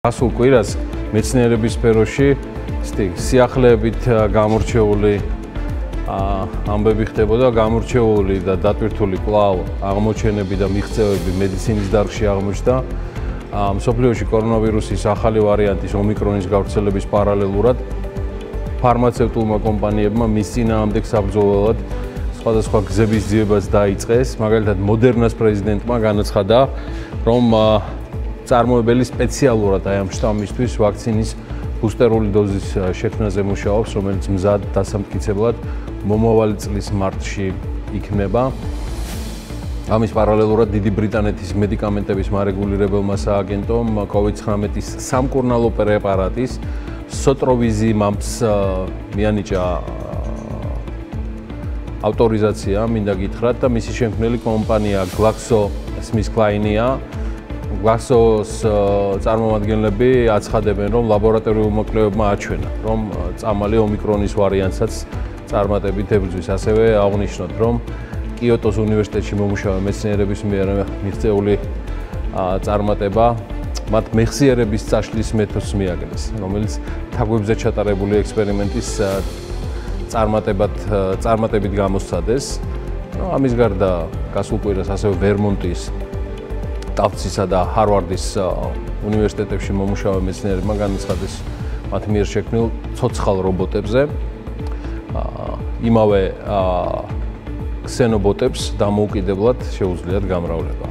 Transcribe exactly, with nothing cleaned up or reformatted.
გასულ კვირას მეცნიერების სფეროში სიახლეებით გამორჩეული ამბები ხდებოდა, გამორჩეული და დატვირთული კვლავ აღმოჩენები და მიღწევები მედიცინის დარგში აღმოჩნდა. მსოფლიოში კორონავირუსის ახალი ვარიანტის ომიკრონის გავრცელების პარალელურად ფარმაცევტულმა კომპანიებმა მის წინააღმდეგ საბრძოლველად სხვადასხვა გზების ძიებას დაიწყეს. მაგალითად, მოდერნას პრეზიდენტმა განაცხადა, რომ წარმოებელი სპეციალურად აი ამ შტამისთვის ვაქცინის ბუსტერული დოზის შექმნაზე მუშაობს, რომელიც მზად დასამტკიცებლად მომავალი წლის მარტში იქნება. ამის პარალელურად დიდი ბრიტანეთის მედიკამენტების მარეგულირებელმა სააგენტომ კოვიდ ცხრამეტის სამკურნალო პრეპარატის სოტროვიზიმაბს მიანიჭა ავტორიზაცია, მინდა გითხრათ და მისი შემქმნელი კომპანია GlaxoSmithKlineია. GlaxoS წარმომადგენლები აცხადებენ, რომ ლაბორატორიულმა კვლევებმა აჩვენა, რომ წამალი ომიკრონის ვარიანტსაც წარმატებით ებრძვის. ასევე აღნიშნოთ, რომ კიოტოს უნივერსიტეტში მომუშავე მეცნიერების მიერ მიღწეული წარმატება მათ მეხსიერების წაშლის მეთოდს მიაგნეს, რომელიც თაგვებზე ჩატარებული ექსპერიმენტის წარმატებად წარმატებით გამოსცადეს. ამის გარდა გასულ კვირას ასევე ვერმონტის ტაფტსისა და ჰარვარდის უნივერსიტეტებში მომუშავე მეცნიერებმა განაცხადეს მათ მიერ შექმნილ ცოცხალ რობოტებზე იმავე ქსენობოტებს დამოუკიდებლად შეუძლიათ გამრავლება.